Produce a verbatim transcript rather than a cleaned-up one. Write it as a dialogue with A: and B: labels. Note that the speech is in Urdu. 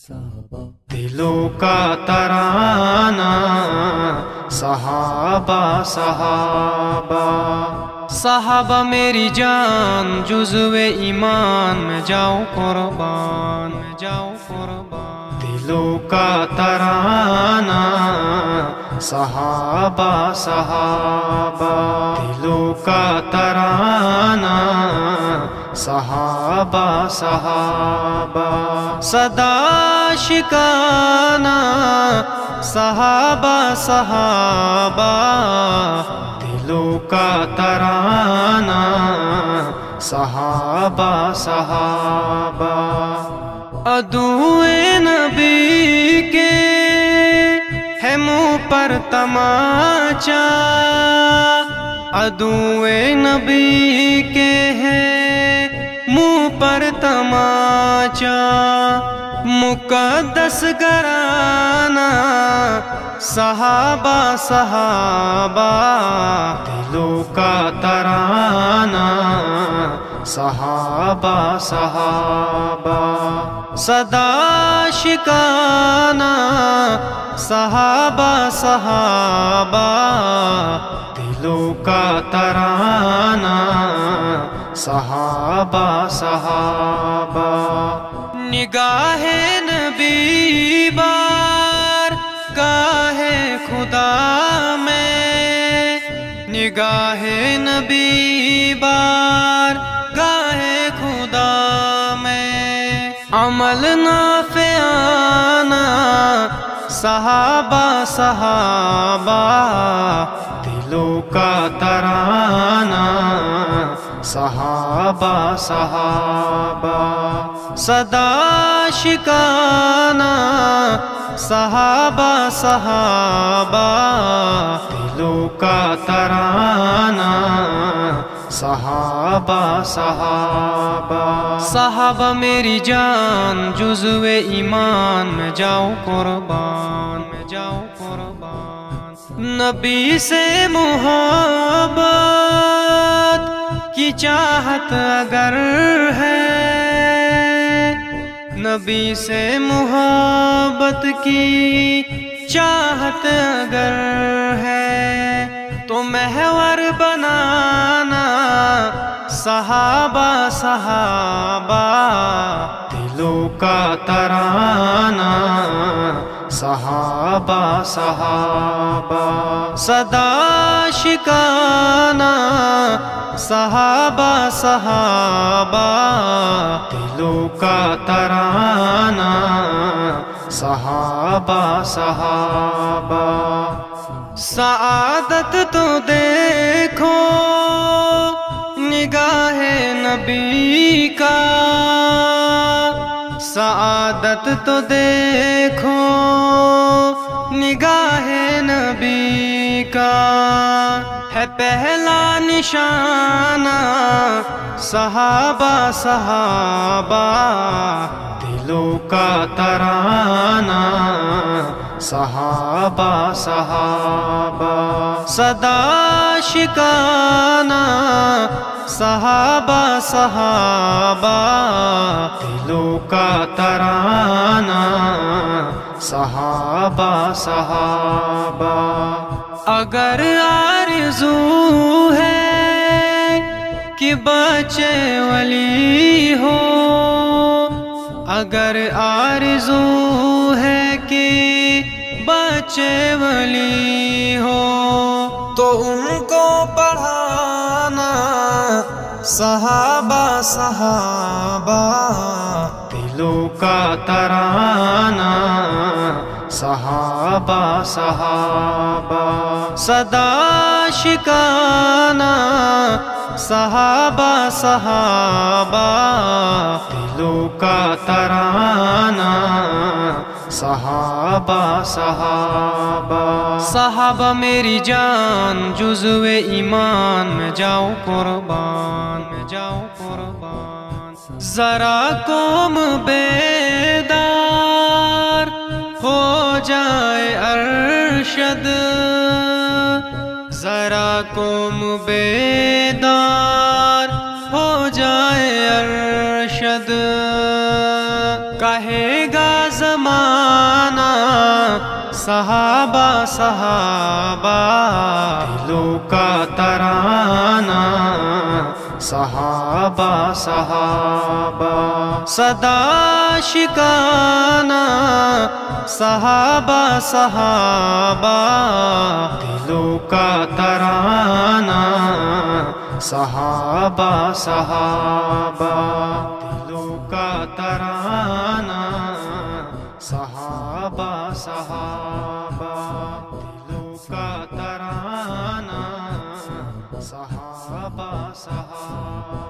A: دلوں کا ترانہ صحابہ صحابہ صحابہ میری جان جزو ایمان میں جاؤ قربان میں جاؤ قربان دلوں کا ترانہ صحابہ صحابہ دلوں کا ترانہ صحابہ صحابہ صدا شکانہ صحابہ صحابہ دلوں کا ترانہ صحابہ صحابہ عدوِ نبی کے ہے منہ پر تماچا عدوِ نبی کے ہے منہ پر تماچا مقدس گھرانہ صحابہ صحابہ دلوں کا ترانہ صحابہ صحابہ صدا شکانہ صحابہ صحابہ دلوں کا ترانہ صحابہ صحابہ نگاہ نبی بار گاہ خدا میں نگاہ نبی بار گاہ خدا میں عمل نافعانہ صحابہ صحابہ دلوں کا ترانہ صحابہ صحابہ صدا شکانہ صحابہ صحابہ دلوں کا ترانہ صحابہ صحابہ صحابہ میری جان جزو ایمان میں جاؤ قربان میں جاؤ قربان نبی سے محبت کی چاہت اگر ہے نبی سے محبت کی چاہت اگر ہے تو محور بنانا صحابہ صحابہ دلوں کا ترانہ صحابہ صحابہ صدا شکانہ صحابہ صحابہ دلوں کا ترانہ صحابہ صحابہ سعادت تو دیکھو نگاہ نبی کا سعادت تو دیکھو نگاہ نبی کا ہے پہلا نشانہ صحابہ صحابہ دلوں کا ترانہ صحابہ صحابہ صدا شکانہ صحابہ صحابہ دلوں کا ترانہ صحابہ صحابہ اگر آرزو ہے کہ بچے ولی ہو اگر آرزو ہے کہ بچے ولی ہو تو ان کو پڑھانا صحابہ صحابہ دلوں کا ترانہ صحابہ صحابہ صدا شکانہ صحابہ صحابہ دلوں کا ترانہ صحابہ صحابہ صحابہ میری جان جزو ایمان میں جاؤ قربان میں جاؤ قربان ذرا قوم بیدار ہو جائے ارشد ذرا قوم بیدار ہو جائے ارشد کہے جائے گا زمانہ صحابہ صحابہ دلوں کا ترانہ صحابہ صحابہ صدا شکانہ صحابہ صحابہ دلوں کا ترانہ صحابہ صحابہ دلوں کا ترانہ صحابہ صحابہ دلوں کا ترانہ صحابہ صحابہ